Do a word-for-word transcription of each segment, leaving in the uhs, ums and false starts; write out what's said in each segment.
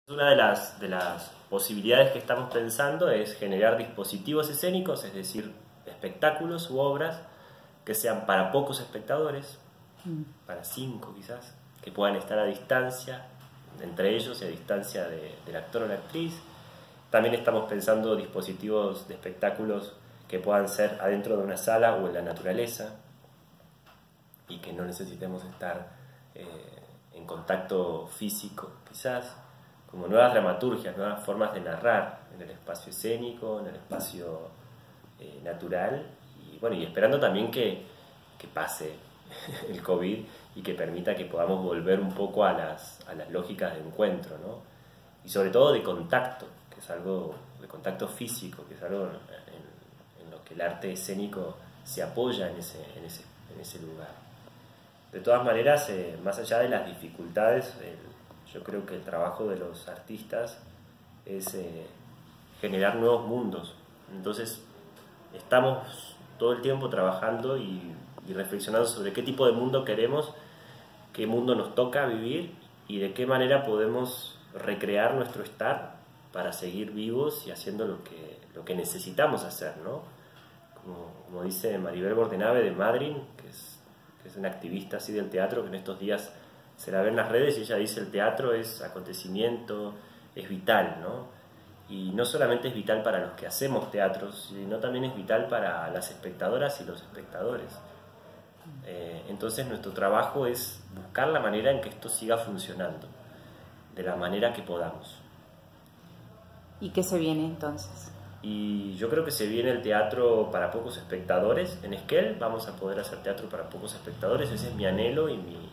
Una de las, de las posibilidades que estamos pensando es generar dispositivos escénicos, es decir, espectáculos u obras que sean para pocos espectadores, mm. para cinco quizás, que puedan estar a distancia entre ellos y a distancia de, del actor o la actriz. También estamos pensando dispositivos de espectáculos que puedan ser adentro de una sala o en la naturaleza y que no necesitemos estar eh, en contacto físico quizás, como nuevas dramaturgias, nuevas formas de narrar en el espacio escénico, en el espacio eh, natural, y bueno, y esperando también que, que pase el COVID y que permita que podamos volver un poco a las, a las lógicas de encuentro, ¿no? Y sobre todo de contacto, que es algo de contacto físico, que es algo en, en lo que el arte escénico se apoya en ese, en ese, en ese lugar. De todas maneras, eh, más allá de las dificultades, el, yo creo que el trabajo de los artistas es eh, generar nuevos mundos. Entonces, estamos todo el tiempo trabajando y, y reflexionando sobre qué tipo de mundo queremos, qué mundo nos toca vivir y de qué manera podemos recrear nuestro estar para seguir vivos y haciendo lo que, lo que necesitamos hacer, ¿no? Como, como dice Maribel Bordenave de Madryn, que es, que es una activista así del teatro, que en estos días se la ve en las redes y ella dice el teatro es acontecimiento, es vital, ¿no? Y no solamente es vital para los que hacemos teatro, sino también es vital para las espectadoras y los espectadores. Eh, entonces nuestro trabajo es buscar la manera en que esto siga funcionando, de la manera que podamos. ¿Y qué se viene entonces? Y yo creo que se viene el teatro para pocos espectadores. En Esquel vamos a poder hacer teatro para pocos espectadores, ese es mi anhelo y mi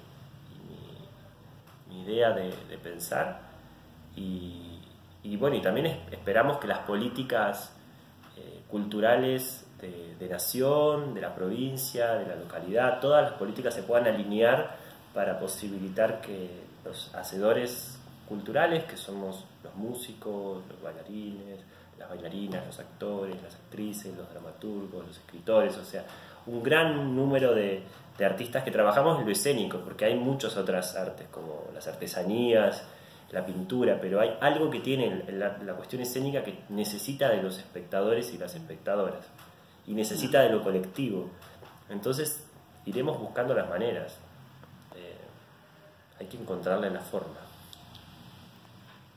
idea de, de pensar y, y bueno, y también es, esperamos que las políticas eh, culturales de, de nación, de la provincia, de la localidad, todas las políticas se puedan alinear para posibilitar que los hacedores culturales, que somos los músicos, los bailarines, las bailarinas, los actores, las actrices, los dramaturgos, los escritores, o sea, un gran número de, de artistas que trabajamos en lo escénico, porque hay muchas otras artes, como las artesanías, la pintura, pero hay algo que tiene la, la cuestión escénica que necesita de los espectadores y las espectadoras, y necesita de lo colectivo. Entonces iremos buscando las maneras, eh, hay que encontrarle la forma.